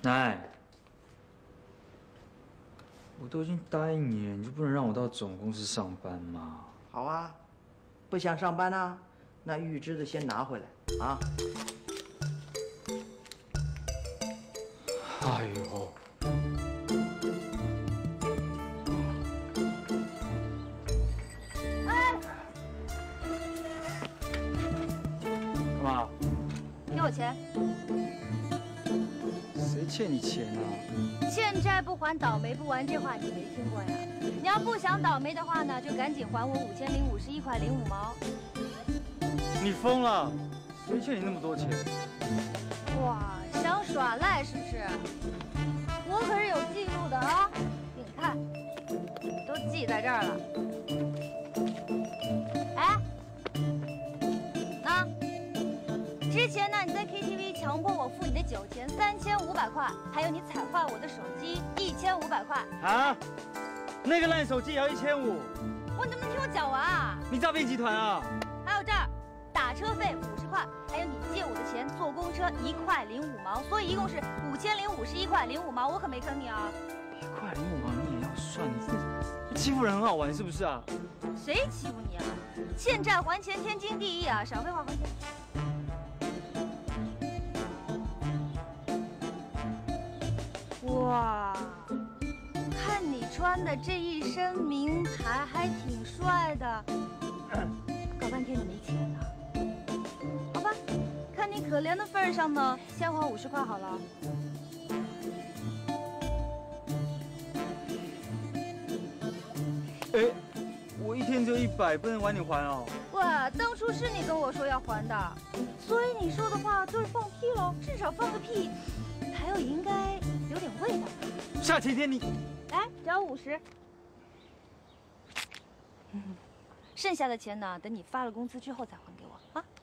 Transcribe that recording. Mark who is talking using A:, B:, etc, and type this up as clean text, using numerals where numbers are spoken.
A: 奶，我都已经答应你了，你就不能让我到总公司上班吗？
B: 好啊，不想上班啊？那预支的先拿回来啊。
A: 哎呦！
C: 哎，
A: 干嘛？
C: 给我钱！
A: 谁欠你钱啊？
C: 欠债不还，倒霉不完，这话你没听过呀？你要不想倒霉的话呢，就赶紧还我5051块05毛。
A: 你疯了？谁欠你那么多钱？
C: 哇，想耍赖是不是？我可是有记录的啊！给你看，都记在这儿了。哎，那之前呢，你在 KTV 强迫我付你的酒钱3500块，还有你踩坏我的手机1500块。
A: 啊？那个烂手机也要1500？
C: 我你能不能听我讲完啊？
A: 你诈骗集团啊？
C: 还有这儿，打车费50块，还有你借我的钱坐公车1块05毛，所以一共是5051块05毛，我可没坑你啊
A: 1块05毛你也要算？你欺负人很好玩是不是啊？
C: 谁欺负你啊？欠债还钱天经地义啊！少废话，还钱。哇，看你穿的这一身名牌，还挺帅的。搞半天你没钱呢？好吧，看你可怜的份上呢，先还50块好了。
A: 哎，我一天只有100，不能晚点还哦。
C: 哇，当初是你跟我说要还的，所以你说的话都是放屁喽。至少放个屁，还要应该有点味道。
A: 夏甜甜，你
C: 来，只要50。剩下的钱呢，等你发了工资之后再还给我啊。